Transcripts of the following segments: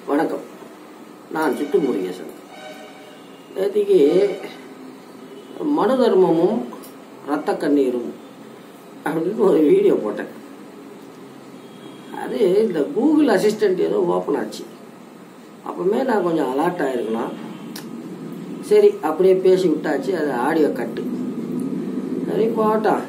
வணக்கம். நான் சிட்டு முருகேசன். நேற்றுக்கு மனு தர்மமும் ரத்த கண்ணீரும் அப்படின்னு ஒரு வீடியோ போட்டேன். அது இந்த கூகுள் அசிஸ்டன்ட் ஏதோ ஓப்பன் ஆச்சு. அப்பவுமே நான் கொஞ்சம் அலர்ட் ஆகிருக்கலாம். சரி, அப்படியே பேசி விட்டாச்சு. அது ஆடியோ கட்டு. சரி போட்டான்.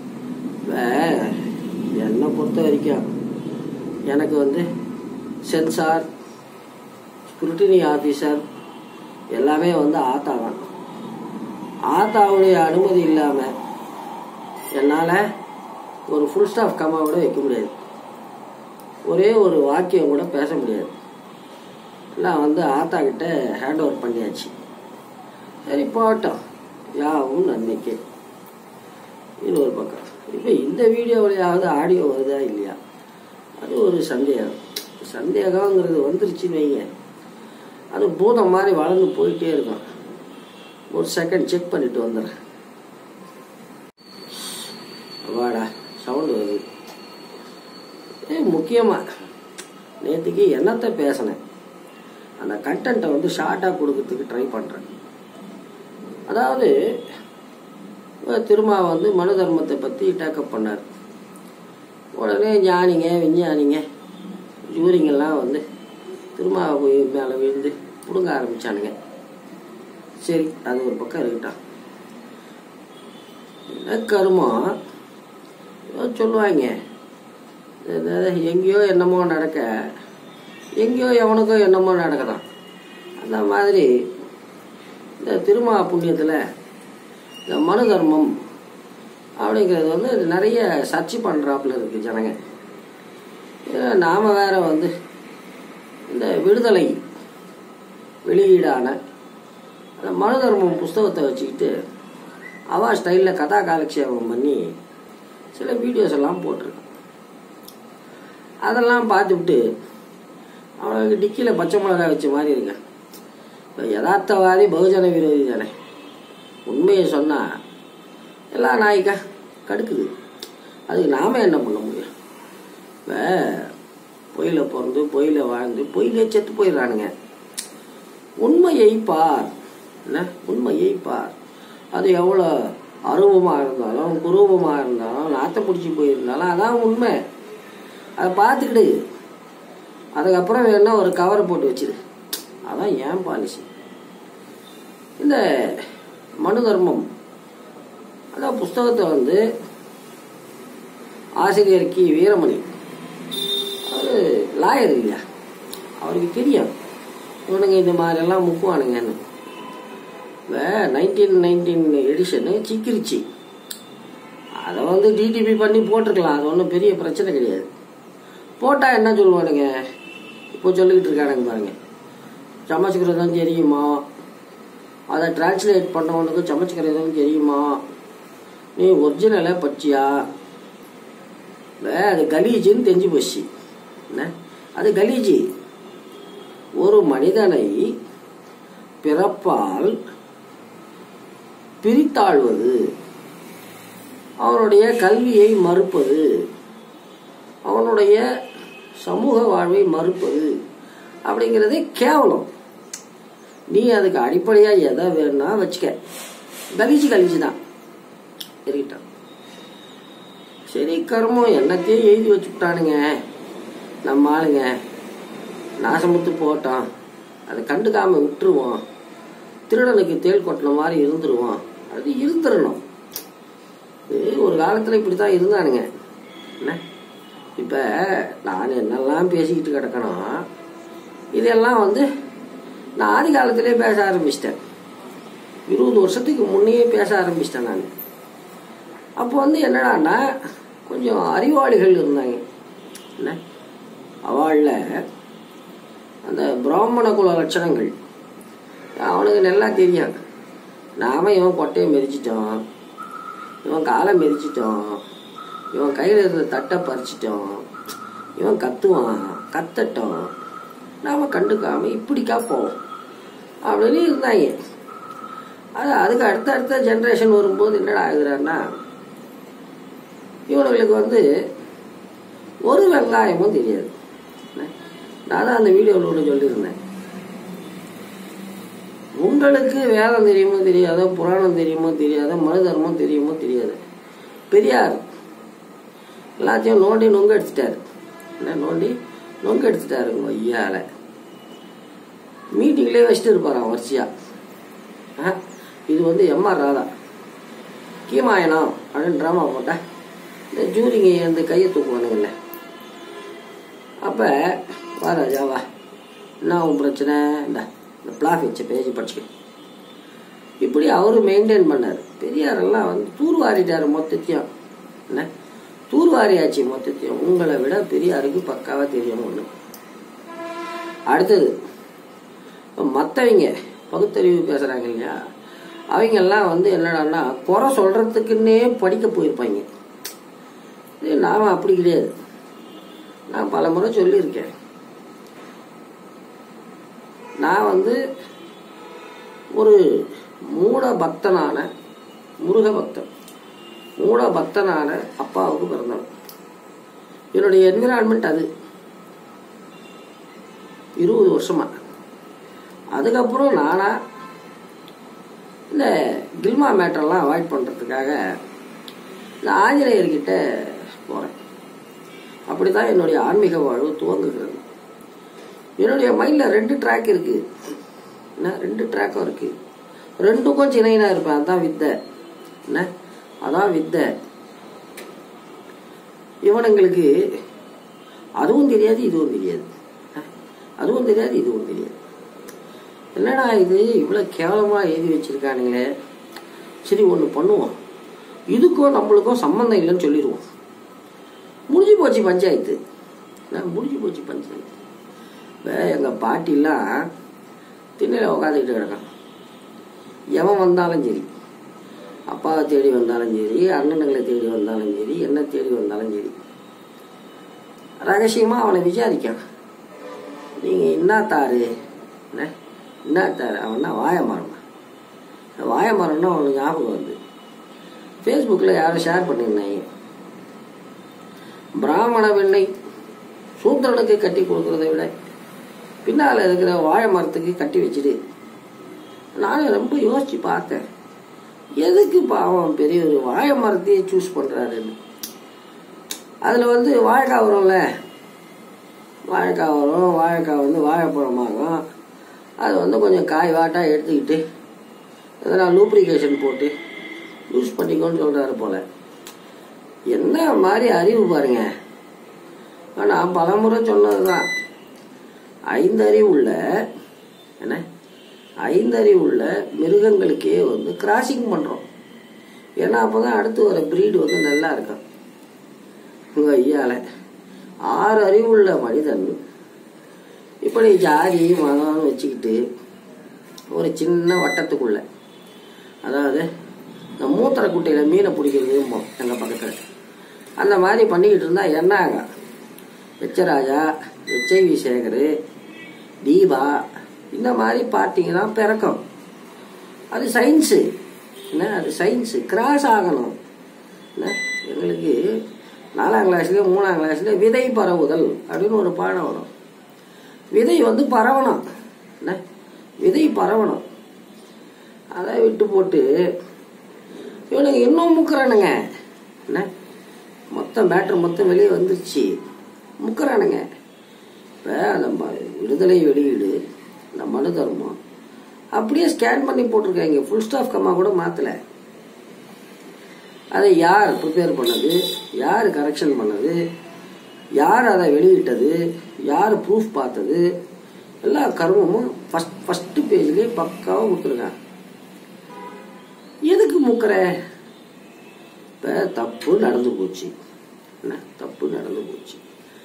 என்னை பொறுத்த வரைக்கும் எனக்கு சென்சார், ஸ்க்ரூட்டினி ஆஃபீஸர் எல்லாமே ஆத்தா தான். ஆத்தாவுடைய அனுமதி இல்லாமல் என்னால் ஒரு ஃபுல் ஸ்டாப் கம்மா கூட வைக்க முடியாது. ஒரே ஒரு வாக்கியம் கூட பேச முடியாது. எல்லாம் ஆத்தா கிட்ட ஹேண்ட் ஓவர் பண்ணியாச்சு. சரி போட்டோம், யாவும் நன்மைக்கு. இது ஒரு பக்கம். இப்போ இந்த வீடியோவிலையாவது ஆடியோ வருதா இல்லையா, அது ஒரு சந்தேகம். சந்தேகங்கிறது வந்துருச்சுன்னு வைங்க, அது பூதம் மாதிரி வளர்ந்து போயிட்டே இருக்கும். ஒரு செகண்ட் செக் பண்ணிட்டு வந்துடுறேன். வாடா, சவுண்டு வருது. முக்கியமாக நேற்றுக்கு என்னத்தை பேசினேன், அந்த கண்டென்ட்டை ஷார்ட்டாக கொடுக்கறதுக்கு ட்ரை பண்ணுறேன். அதாவது திருமா மனு தர்மத்தை பற்றி டேக்கப் பண்ணார். உடனே ஞானிங்க, விஞ்ஞானிங்க, ஜூரிங்கெல்லாம் திருமா போய் மேலே விழுந்து பிடுங்க ஆரம்பித்தானுங்க. சரி, அது ஒரு பக்கம் இருக்கட்டும். என்ன கருமம் சொல்லுவாங்க, எங்கேயோ என்னமோ நடக்க, எங்கேயோ எவனுக்கோ என்னமோ நடக்கதான். அந்த மாதிரி இந்த திருமா புண்ணியத்தில் இந்த மனு தர்மம் அப்படிங்கிறது நிறைய சர்ச் பண்ணுறாப்புல இருக்குது ஜனங்க. நாம் வேற இந்த விடுதலை வெளியீடான அந்த மனு தர்மம் புஸ்தகத்தை வச்சுக்கிட்டு அவா ஸ்டைலில் கதா காலக்ஷேபம் பண்ணி சில வீடியோஸ் எல்லாம் போட்டிருக்கேன். அதெல்லாம் பார்த்துவிட்டு அவனுக்கு டிக்கியில் பச்சை மிளகாய் வச்ச மாதிரி இருக்கேன். இப்போ யதார்த்தவாதி பகுஜன விரோதி தானே. உண்மையை சொன்னால் எல்லாம் நாய்க்கா கடுக்குது. அதுக்கு நாம என்ன பண்ண முடியும்? இப்போ பொயில பிறந்து பொயில வாழ்ந்து பொயிலே செத்து போயிடுறானுங்க. உண்மையை பார், என்ன உண்மையை பார். அது எவ்வளோ அருவமாக இருந்தாலும் குரூபமாக இருந்தாலும் நாற்ற பிடிச்சி போயிருந்தாலும் அதான் உண்மை. அதை பார்த்துக்கிடு. அதுக்கப்புறம் வேணா ஒரு கவரை போட்டு வச்சிரு. அதான் ஏன் பாலிசி. இந்த மனு தர்மம் அதான் புஸ்தகத்தை ஆசிரியர் கி வீரமணி, அவர் லாயர் இல்லையா, அவருக்கு தெரியும் இவனுங்க இந்த மாதிரிலாம் முக்குவானுங்கன்னு. இப்போ 1919 எடிஷனு சிக்கிரிச்சி, அதை டிடிபி பண்ணி போட்டிருக்கலாம். அது ஒன்றும் பெரிய பிரச்சனை கிடையாது. போட்டால் என்ன சொல்லுவானுங்க, இப்போ சொல்லிக்கிட்டு இருக்கானுங்க பாருங்க, சமைச்சுக்கிறதும் தெரியுமா, அதை டிரான்ஸ்லேட் பண்ணவனுக்கு சமைச்சுக்கிறதும் தெரியுமா, நீ ஒரிஜினலை பச்சியா, அது கலீஜின்னு தெரிஞ்சு போச்சு. என்ன அது கலீஜி? ஒரு மனிதனை பிறப்பால் பிரித்தாழ்வது, அவனுடைய கல்வியை மறுப்பது, அவனுடைய சமூக வாழ்வை மறுப்பது அப்படிங்கிறதே கேவலம். நீ அதுக்கு அடிப்படையாக எதை வேணும்னா வச்சுக்க. கலீஜி தான் இருக்கட்டும். சரி, கர்மம் என்னத்தையும் எழுதி வச்சுட்டானுங்க நம்ம ஆளுங்க. நாசமுத்து போட்டோம், அதை கண்டுக்காம விட்டுருவோம், திருடனுக்கு தேள் கொட்டின மாதிரி இருந்துருவோம். அது இருந்துடணும். ஒரு காலத்தில் இப்படி தான் இருந்தானுங்க. என்ன இப்போ நான் என்னெல்லாம் பேசிக்கிட்டு கிடக்கணும், இதெல்லாம் நான் ஆதி காலத்திலே பேச ஆரம்பிச்சிட்டேன். 20 வருஷத்துக்கு முன்னையே பேச ஆரம்பிச்சிட்டேன் நான். அப்போ என்னடான்னா கொஞ்சம் அறிவாளிகள் இருந்தாங்க. என்ன அவளில் அந்த பிராமண குல லட்சணங்கள் அவனுக்கு நல்லா தெரியும். நாம இவன் கொட்டையை மெதிச்சிட்டோம், இவன் காலை மெதிச்சிட்டோம், இவன் கையில் இருக்கிற தட்டை பறிச்சிட்டோம், இவன் கத்துவான், கத்தட்டும், நாம் கண்டுக்காம இப்படி காப்போம் அப்படின்னு இருந்தாங்க. அதுக்கு அடுத்த ஜென்ரேஷன் வரும்போது என்னடா ஆகுறான்னா, இவனுங்களுக்கு ஒரு வெங்காயமும் தெரியாது. நான் தான் அந்த வீடியோவில் கூட சொல்லியிருந்தேன், உங்களுக்கு வேதம் தெரியுமோ தெரியாதோ, புராணம் தெரியுமோ தெரியாதோ, மனு தர்மம் தெரியுமோ தெரியாது, பெரியார் எல்லாத்தையும் நோண்டி நொங்க அடிச்சிட்டாரு. என்ன நோண்டி நொங்க அடிச்சிட்டாருங்க ஐயால. மீட்டிங்லேயே வச்சுட்டு இருப்பாராம் வரிசையா. இது வந்து எம்ஆர் ராதா கீமாயனம் அப்படின்னு ட்ராமா போட்டா இந்த ஜூரிங்க வந்து கையை தூக்குவானுங்கல்ல. அப்போ வா ராஜா வா, என்ன உன் பிரச்சனை, இந்த பிளாக் வச்ச பேஜ் படிச்சுக்க. இப்படி அவரு மெயின்டைன் பண்ணார். பெரியாரெல்லாம் வந்து தூர்வாரிட்டாரு மொத்தத்தையும். என்ன தூர்வாரியாச்சு மொத்தத்தையும். உங்களை விட பெரியாருக்கு பக்காவாக தெரியும் ஒன்று. அடுத்தது மற்றவங்க பகுத்தறிவு பேசுகிறாங்க இல்லையா, அவங்கெல்லாம் வந்து என்னடான்னா குறை சொல்கிறதுக்குன்னே படிக்க போயிருப்பாங்க. நாம் அப்படி கிடையாது. நான் பல முறை சொல்லியிருக்கேன், நான் வந்து ஒரு மூட பக்தனான முருக பக்தன், மூட பக்தனான அப்பாவுக்கு பிறந்தவன். என்னுடைய என்விரான்மெண்ட் அது 20 வருஷமா. அதுக்கப்புறம் நானா இந்த கில்மா மேட்டரெல்லாம் அவாய்ட் பண்ணுறதுக்காக இந்த ஆஞ்சநேயர்கிட்ட போகிறேன். அப்படி தான் என்னுடைய ஆன்மீக வாழ்வு துவங்குகிறது. என்னுடைய மைண்டில் 2 ட்ராக் இருக்குது. என்ன 2 ட்ராக்கும் இருக்குது. 2க்கும் சின்னைனா இருப்பேன். அதுதான் வித்தை. என்ன அதான் வித்தை. இவனுங்களுக்கு அதுவும் தெரியாது, இதுவும் தெரியாது, அதுவும் தெரியாது, இதுவும் தெரியாது. என்னடா இது இவ்வளோ கேவலமாக எழுதி வச்சிருக்கானுங்களே, சரி ஒன்று பண்ணுவோம், இதுக்கும் நம்மளுக்கும் சம்மந்தம் இல்லைன்னு சொல்லிடுவோம். முடிஞ்சு போச்சு பஞ்சாயத்து. முடிஞ்சு போச்சு பஞ்சாயத்து. இப்போ எங்கள் பாட்டிலாம் திண்ணையில் உட்காந்துக்கிட்டு கிடக்கான். எவன் வந்தாலும் சரி, அப்பாவை தேடி வந்தாலும் சரி, அண்ணனுங்களை தேடி வந்தாலும் சரி, என்ன தேடி வந்தாலும் சரி, ரகசியமாக அவனை விசாரிக்கான். நீங்கள் என்ன தாரு, என்ன தாரு, அவன்னா வாய மரமா. வாய மரம்னா அவனுக்கு ஞாபகம் வருது. ஃபேஸ்புக்கில் யாரும் ஷேர் பண்ணியிருந்தாங்க, பிராமண பெண்ணை சூத்திரனுக்கு கட்டி கொடுக்குறத விட பின்னால் இருக்கிற வாழை மரத்துக்கு கட்டி வச்சுடு. நானும் ரொம்ப யோசிச்சு பார்த்தேன், எதுக்கு பாவம் பெரிய ஒரு வாழை மரத்தையே சூஸ் பண்ணுறாருன்னு. அதில் வந்து வாழைக்காய் வரும்ல, வாழைக்காய் வரும், வாழைக்காய் வந்து வாழைப்பழமாகும். அது வந்து கொஞ்சம் காய் வாட்டாக எடுத்துக்கிட்டு எதனால் லூப்ரிகேஷன் போட்டு யூஸ் பண்ணிக்கோன்னு சொல்கிறாரு போல். என்ன மாதிரி அறிவு பாருங்க. ஆனால் பலமுறை சொன்னது தான், 5 அறிவு உள்ள என்ன 5 அறிவு உள்ள மிருகங்களுக்கே வந்து கிராசிங் பண்ணுறோம். ஏன்னா அப்போ தான் அடுத்து வர ப்ரீடு வந்து நல்லா இருக்கும். உங்கள் ஐயால 6 அறிவுள்ள மனிதன் இப்படி ஜாதி மதம்னு வச்சுக்கிட்டு ஒரு சின்ன வட்டத்துக்குள்ள, அதாவது இந்த மூத்திர குட்டையில் மீனை பிடிக்கிறது எங்கள் பக்கத்தில், அந்த மாதிரி பண்ணிக்கிட்டு இருந்தால் என்ன ஆகும்? எச்சராஜா, HIV சேகர், தீபா, இந்த மாதிரி பார்ட்டிங்க தான் பிறக்கும். அது சயின்ஸு. என்ன அது சயின்ஸு. கிராஸ் ஆகணும். என்ன எங்களுக்கு 4ஆம் கிளாஸ்லேயே 3ஆம் கிளாஸ்லேயே விதை பரவுதல் அப்படின்னு ஒரு பாடம் வரும். விதை வந்து பரவணும். என்ன விதை பரவணும். அதை விட்டு போட்டு இவனுங்க இன்னும் முக்குறானுங்க. என்ன மொத்தம் பேட்டர் மொத்தம் வெளியே வந்துருச்சு, முக்குறானுங்க. இப்போ அந்த விடுதலை வெளியீடு, இந்த மனு தர்மம் அப்படியே ஸ்கேன் பண்ணி போட்டிருக்காங்க. ஃபுல் ஸ்டாப் கம்மா கூட மாற்றலை. அதை யார் ப்ரிப்பேர் பண்ணது, யார் கரெக்ஷன் பண்ணது, யார் அதை வெளியிட்டது, யார் ப்ரூஃப் பார்த்தது, எல்லா கர்மமும் ஃபஸ்ட்டு பேஜ்லேயே பக்காவாக கொடுத்துருக்காங்க. எதுக்கு முக்கிற? இப்போ தப்பு நடந்து போச்சு. என்ன தப்பு நடந்து போச்சு,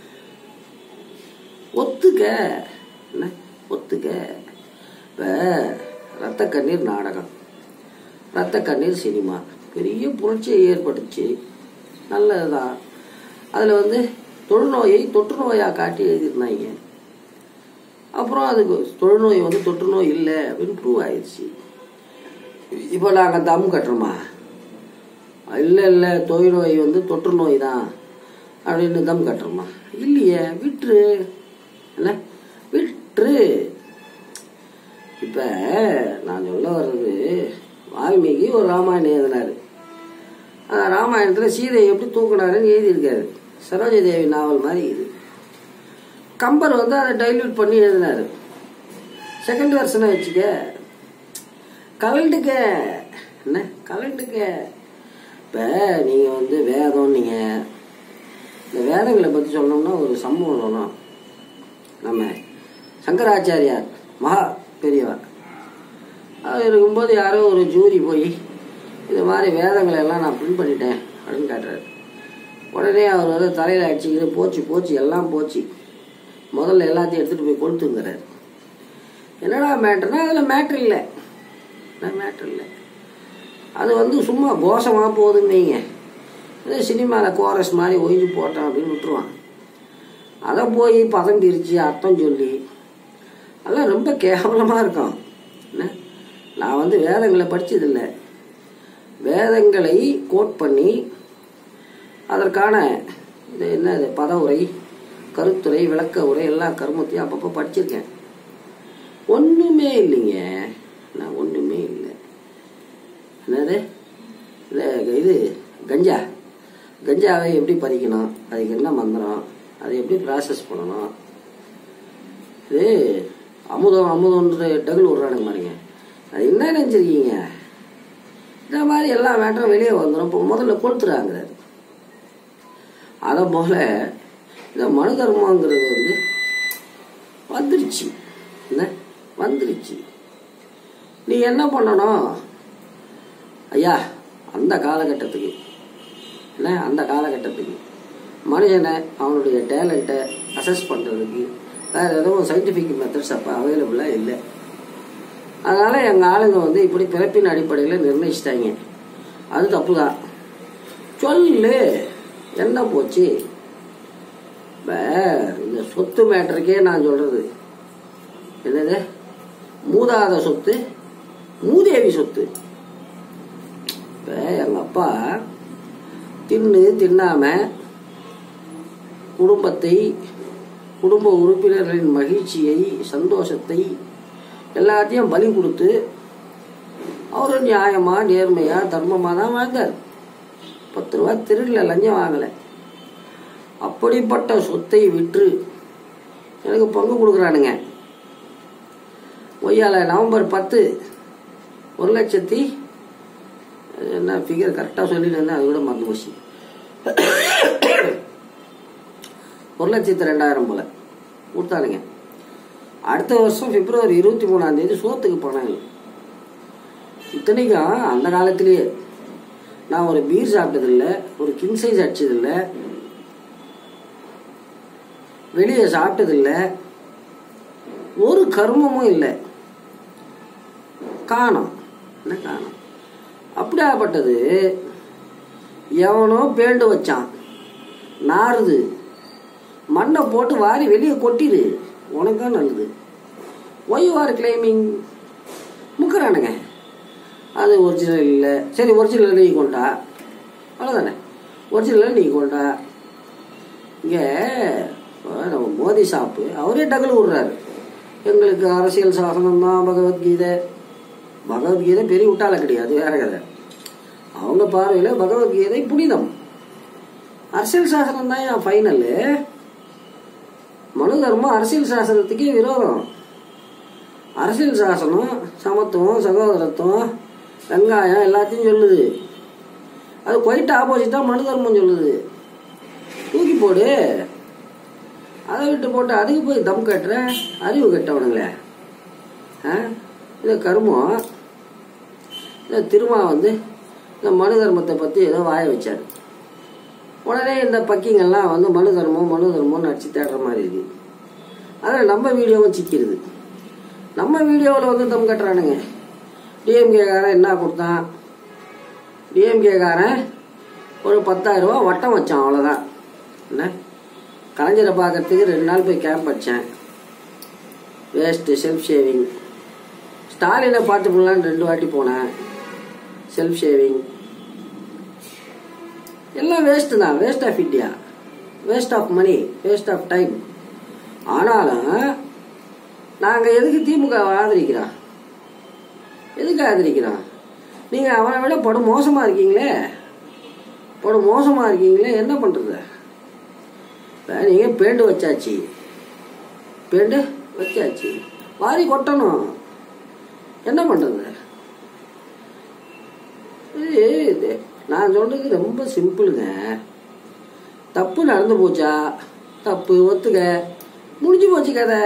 ஒத்துக்க. என்ன ஒத்துக்க. இப்போ ரத்த கண்ணீர் நாடகம், ரத்த கண்ணீர் சினிமா பெரிய புரட்சியை ஏற்பட்டுச்சு. நல்லதுதான். அதில் வந்து தொழுநோயை தொற்று நோயாக காட்டி எழுதியிருந்தாங்க. அப்புறம் அதுக்கு தொழுநோய் வந்து தொற்று நோய் இல்லை அப்படின்னு ப்ரூவ் ஆயிடுச்சு. இப்போ நாங்கள் தம் கட்டுறோமா? இல்லை இல்லை, தொழுநோய் வந்து தொற்று நோய் தான் அப்படின்னு தம் கட்டுறோமா? இல்லையே, விட்டுரு. என்ன விட்டுரு. இப்ப நான் சொல்ல வர்றது, வால்மீகி ஒரு ராமாயணம் எழுதினாரு. ராமாயணத்துல சீதையை எப்படி தூக்கினாருன்னு எழுதியிருக்காரு. சரோஜா தேவி நாவல் மாதிரி இது. கம்பர் வந்து அதை டைல்யூட் பண்ணி எழுதினாரு. செகண்ட் வெர்ஷனை வச்சுக்க, கலண்டுக்க, என்ன கலண்டுக்க. இப்ப நீங்க வந்து வேதம், நீங்க இந்த வேதங்களை பத்தி சொல்லணும்னா ஒரு சம்பவம் சொல்லணும். நம்ம சங்கராச்சாரியார் மகா பெரியவர் அது இருக்கும்போது யாரோ ஒரு ஜூரி போய் இது மாதிரி வேதங்களை எல்லாம் நான் பிரிண்ட் பண்ணிட்டேன் அப்படின்னு கேட்டாரு. உடனே அவர் வந்து தலையில அடிச்சுக்கிது, போச்சு போச்சு எல்லாம் போச்சு, முதல்ல எல்லாத்தையும் எடுத்துட்டு போய் கொளுத்துங்கிறாரு. என்னடா மேட்டர்னா அதில் மேட்ரு இல்லை, மேட்ரு இல்லை. அது வந்து சும்மா கோஷமாக போகுதுன்னு வைங்க, இதே சினிமாவில் கோரஸ் மாதிரி ஒய்ஞ்சு போட்டான் அப்படின்னு விட்டுருவான். அதை போய் பதம் பிரித்து அர்த்தம் சொல்லி அதெல்லாம் ரொம்ப கேவலமாக இருக்கும். என்ன, நான் வந்து வேதங்களை படித்ததில்லை, வேதங்களை கோட் பண்ணி அதற்கான இது என்ன இது பத உரை, கருத்துரை, விளக்க உரை எல்லா கருமத்தையும் அப்பப்போ படிச்சிருக்கேன். ஒன்றுமே இல்லைங்க, நான் ஒன்றுமே இல்லை. என்னது இது கஞ்சாவை எப்படி பறிக்கணும், அதுக்கு என்ன மந்திரம், அதை எப்படி ப்ராசஸ் பண்ணணும், இது அமுதம்ன்ற டகுல் விட்றானுங்க பாருங்க, அது என்ன நினைச்சிருக்கீங்க? இந்த மாதிரி எல்லா மேட்டரும் வெளியே வந்துடும். இப்போ முதல்ல கொளுத்துறாங்கிறாரு. அதை போல இந்த மனு தர்மங்கிறது வந்து வந்துருச்சு. என்ன வந்துருச்சு, நீ என்ன பண்ணணும் ஐயா? அந்த காலகட்டத்துக்கு என்ன, அந்த காலகட்டத்துக்கு மனுஷனை அவனுடைய டேலண்ட்டை அசஸ் பண்ணுறதுக்கு வேறு எதுவும் சயின்டிஃபிக் மெத்தட்ஸ் அப்போ அவைலபிளாக இல்லை. அதனால் எங்கள் ஆளுங்க வந்து இப்படி பிறப்பின் அடிப்படையில் நிர்ணயிச்சிட்டாங்க. அது தப்பு தான். சொல்லு, என்ன போச்சு? இப்போ இந்த சொத்து மேட்டருக்கே நான் சொல்கிறது என்னது, மூதாத சொத்து மூதேவி சொத்து. இப்போ எங்கள் அப்பா தின்னாம குடும்ப உறுப்பினர்களின் மகிழ்ச்சியை, சந்தோஷத்தை எல்லாத்தையும் பலி கொடுத்து அவரு நியாயமா நேர்மையா தர்மமா தான் வாழ்ந்தார். 10 ரூபா திருடல, லஞ்சம் வாங்கலை. அப்படிப்பட்ட சொத்தை விற்று எனக்கு பங்கு கொடுக்குறானுங்க. ஒய்யால நவம்பர் 10 1,00,000 என்ன ஃபிகர் கரெக்டாக சொல்லிட்டு இருந்தேன், அது கூட மறந்து போச்சு. 1,02,000 போல கொடுத்தானுங்க. அடுத்த வருஷம் பிப்ரவரி 23 சோத்துக்கு போனாங்க. இத்தனைக்கும் அந்த காலத்திலேயே நான் ஒரு பீர் சாப்பிட்டதில்லை, ஒரு கிங் சைஸ் அடிச்சதில்லை, வெளியே சாப்பிட்டதில்லை, ஒரு கர்மமும் இல்லை. காணோம், என்ன காணோம். அப்படியாப்பட்டது எவனோ பேண்டு வச்சான், நாறுது, மண்ணை போட்டு வாரி வெளியே கொட்டிடு, உனக்கும் நல்லது. ஒய் யூ ஆர் கிளைமிங் முக்கிறானுங்க. அது ஒரிஜினல் இல்லை. சரி, ஒரிஜினல் நீ கொண்டா, அவ்வளோதானே. ஒரிஜினல் நீ கொண்டா. இங்கே நம்ம மோதி சாப்பு அவரே டகுல் விடுறாரு. எங்களுக்கு அரசியல் சாசனம் தான் பகவத்கீதை. பகவத்கீதை பெரிய விட்டால கிடையாது, வேற கதை. அவங்க பார்வையில் பகவத்கீதை புனிதம். அரசியல் சாசனம் தான் என் ஃபைனலு. மனு தர்மம் அரசியல் சாசனத்துக்கே விரோதம். அரசியல் சாசனம் சமத்துவம், சகோதரத்துவம், வெங்காயம் எல்லாத்தையும் சொல்லுது. அது குவைட் ஆப்போசிட்டா மனு தர்மம் சொல்லுது. தூக்கி போடு. அதை விட்டு போட்டு அதுக்கு போய் தம் கட்டுற அறிவு கட்டவனுங்களே. இந்த கருமம் இந்த திருமா வந்து இந்த மனு தர்மத்தை பற்றி ஏதோ வாய வச்சார். உடனே இந்த பக்கிங்கெல்லாம் வந்து மனு தர்மம்னு அடிச்சு தேடுற மாதிரி இருக்கு. அதில் நம்ம வீடியோவும் சிக்கிறது. நம்ம வீடியோவில் வந்து தம் கட்டுறானுங்க. டிஎம்கேக்காரன் என்ன கொடுத்தான்? டிஎம்கேக்காரன் ஒரு 10,000 ரூபா வட்டம் வச்சான், அவ்வளோதான். என்ன, கலைஞரை பார்க்கறதுக்கு 2 நாள் போய் கேம்ப் அடித்தேன். Waste, self shaving. ஸ்டாலினை பார்த்து போடலான்னு 2 வாட்டி போனேன். செல்ஃப் ஷேவிங் எல்லாம் வேஸ்ட்டு தான். Waste of India, waste of money, waste of time. ஆனாலும் நாங்க எதுக்கு திமுக ஆதரிக்கிறோம்? எதுக்கு ஆதரிக்கிறோம்? நீங்க அவனை விட படு மோசமா இருக்கீங்களே, என்ன பண்றது? நீங்க பேண்டு வச்சாச்சு, வாரி கொட்டணும், என்ன பண்றது? நான் சொல்றது ரொம்ப சிம்பிளுங்க. தப்பு நடந்து போச்சா, தப்பு ஒத்துக்க, முடிஞ்சு போச்சு கதை.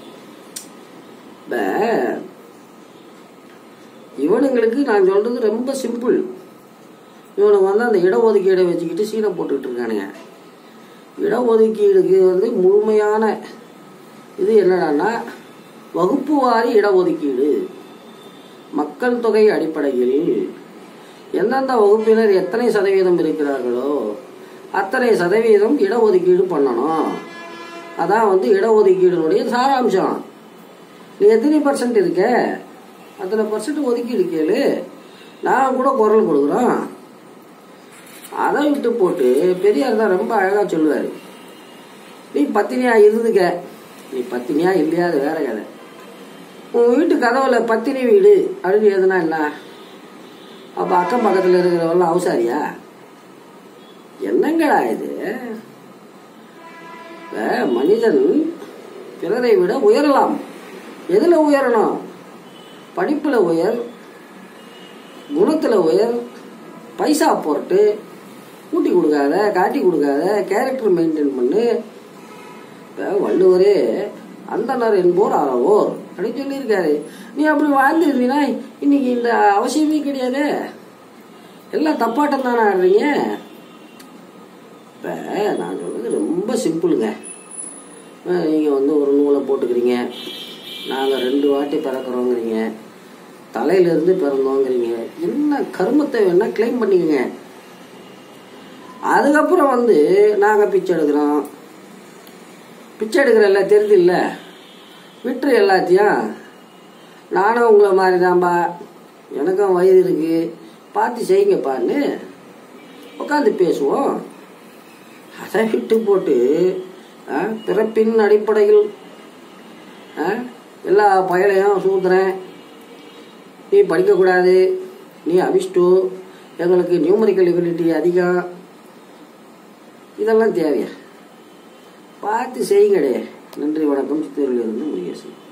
இவனுங்களுக்கு நான் சொல்றது ரொம்ப சிம்பிள். இவனுக்கு வந்து அந்த இடஒதுக்கீடை வச்சுக்கிட்டு சீனை போட்டுக்கிட்டு இருக்கானுங்க. இடஒதுக்கீடுக்கு வந்து முழுமையான இது என்னடான்னா வகுப்பு வாரி இடஒதுக்கீடு. மக்கள் தொகை அடிப்படையில் எந்தெந்த வகுப்பினர் எத்தனை சதவீதம் இருக்கிறார்களோ அத்தனை சதவீதம் இடஒதுக்கீடு பண்ணணும். அதான் வந்து இடஒதுக்கீடுனுடைய சாராம்சம். நீ எத்தனை % இருக்க, அத்தனை % ஒதுக்கீடு கேளு, நான் கூட குரல் கொடுக்குறோம். அதை விட்டு போட்டு பெரியார் தான் ரொம்ப அழகா சொல்லுவாரு, நீ பத்தினியா இருந்துக்க, நீ பத்தினியா இல்லையா அது வேற கதை. உன் வீட்டு கதவுல பத்தினி வீடு அப்படின்னு எதுனா என்ன? அப்ப அக்கம் பக்கத்துல இருக்கிறவெல்லாம் அவசாரியா? என்னங்கடா இது? மனிதன் பிறரை விட உயரலாம். எதுல உயரணும்? படிப்புல உயர், குணத்துல உயர், பைசா போட்டு கூட்டி கொடுக்காத, காட்டி கொடுக்காத, கேரக்டர் மெயின்டைன் பண்ணு. வள்ளுவரே அந்தனர் என்போர் அறவோர் அப்படின்னு சொல்லியிருக்காரு. நீ அப்படி வாழ்ந்துருந்தீங்கன்னா இன்னைக்கு இந்த அவசியமே கிடையாது. எல்லாம் தப்பாட்டம் தானே ஆடுறீங்க. இப்ப நான் சொல்றது ரொம்ப சிம்பிளுங்க. நீங்க வந்து ஒரு நூலை போட்டுக்கிறீங்க, நாங்க 2 வாட்டி பிறக்கிறோங்கிறீங்க, தலையில இருந்து பிறந்தோங்கிறீங்க, என்ன கருமத்தை வேணா கிளைம் பண்ணிக்கங்க. அதுக்கப்புறம் வந்து நாங்க பிச்சை எடுக்கிறோம், பிச்சை எடுக்கிறல்ல தெரியுது இல்ல, விட்டுரு எல்லாத்தையும், நானும் உங்களை மாதிரி தான்பா, எனக்கும் வயது இருக்கு, பார்த்து செய்யுங்கப்பான்னு உட்காந்து பேசுவோம். அதை விட்டு போட்டு பிறப்பின் அடிப்படையில் எல்லா பயலையும் சூத்துறேன், நீ படிக்கக்கூடாது, நீ அபிஷ்டு, எங்களுக்கு நியூமரிக்கல் எபிலிட்டி அதிகம், இதெல்லாம் தேவையா? பார்த்து செய்யுங்கடே. நன்றி, வணக்கம். சித்தூரிலிருந்து முருகேசன்.